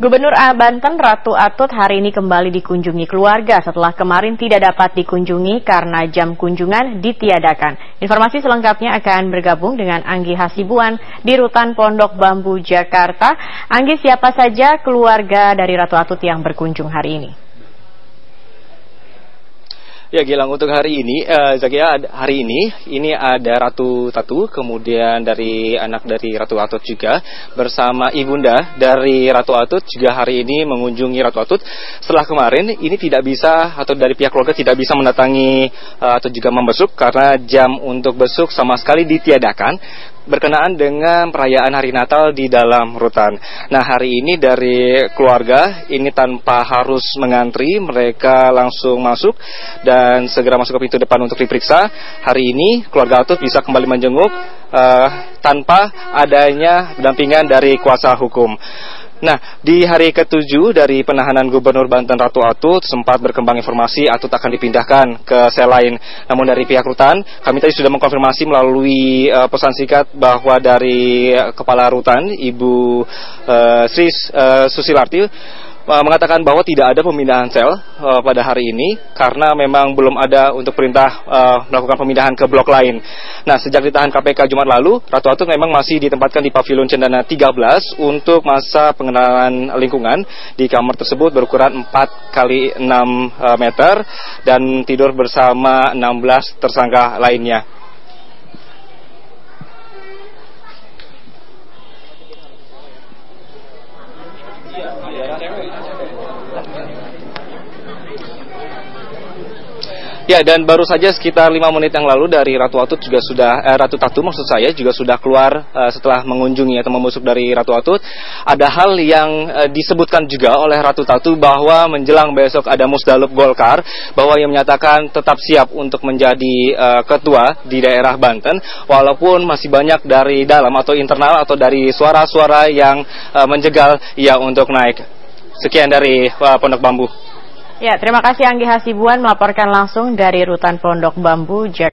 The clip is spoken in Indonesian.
Gubernur Banten Ratu Atut hari ini kembali dikunjungi keluarga setelah kemarin tidak dapat dikunjungi karena jam kunjungan ditiadakan. Informasi selengkapnya akan bergabung dengan Anggi Hasibuan di Rutan Pondok Bambu, Jakarta. Anggi, siapa saja keluarga dari Ratu Atut yang berkunjung hari ini? Ya Gilang, untuk hari ini, Zakia, hari ini ada Ratu Tatu, kemudian dari anak dari Ratu Atut juga, bersama ibunda dari Ratu Atut juga hari ini mengunjungi Ratu Atut. Setelah kemarin ini tidak bisa, atau dari pihak keluarga tidak bisa mendatangi atau juga membesuk karena jam untuk besuk sama sekali ditiadakan, berkenaan dengan perayaan hari Natal di dalam rutan. Nah, hari ini dari keluarga ini tanpa harus mengantri, mereka langsung masuk dan segera masuk ke pintu depan untuk diperiksa. Hari ini keluarga Atut bisa kembali menjenguk tanpa adanya pendampingan dari kuasa hukum. Nah, di hari ke-7 dari penahanan Gubernur Banten Ratu Atut sempat berkembang informasi Atut akan dipindahkan ke sel lain. Namun dari pihak rutan, kami tadi sudah mengkonfirmasi melalui pesan singkat bahwa dari Kepala Rutan, Ibu Sri Susilarti, mengatakan bahwa tidak ada pemindahan sel pada hari ini karena memang belum ada untuk perintah melakukan pemindahan ke blok lain. Nah, sejak ditahan KPK Jumat lalu, Ratu Atut memang masih ditempatkan di Pavilion Cendana 13 untuk masa pengenalan lingkungan. Di kamar tersebut berukuran 4 x 6 meter dan tidur bersama 16 tersangka lainnya. Ya, dan baru saja sekitar 5 menit yang lalu dari Ratu Atut juga sudah Ratu Tatu maksud saya juga sudah keluar setelah mengunjungi atau membusuk dari Ratu Atut. Ada hal yang disebutkan juga oleh Ratu Tatu bahwa menjelang besok ada Musdalub Golkar, bahwa ia menyatakan tetap siap untuk menjadi ketua di daerah Banten walaupun masih banyak dari dalam atau internal atau dari suara-suara yang menjegal ia untuk naik. Sekian dari Pondok Bambu. Ya, terima kasih Anggi Hasibuan melaporkan langsung dari Rutan Pondok Bambu, Jakarta.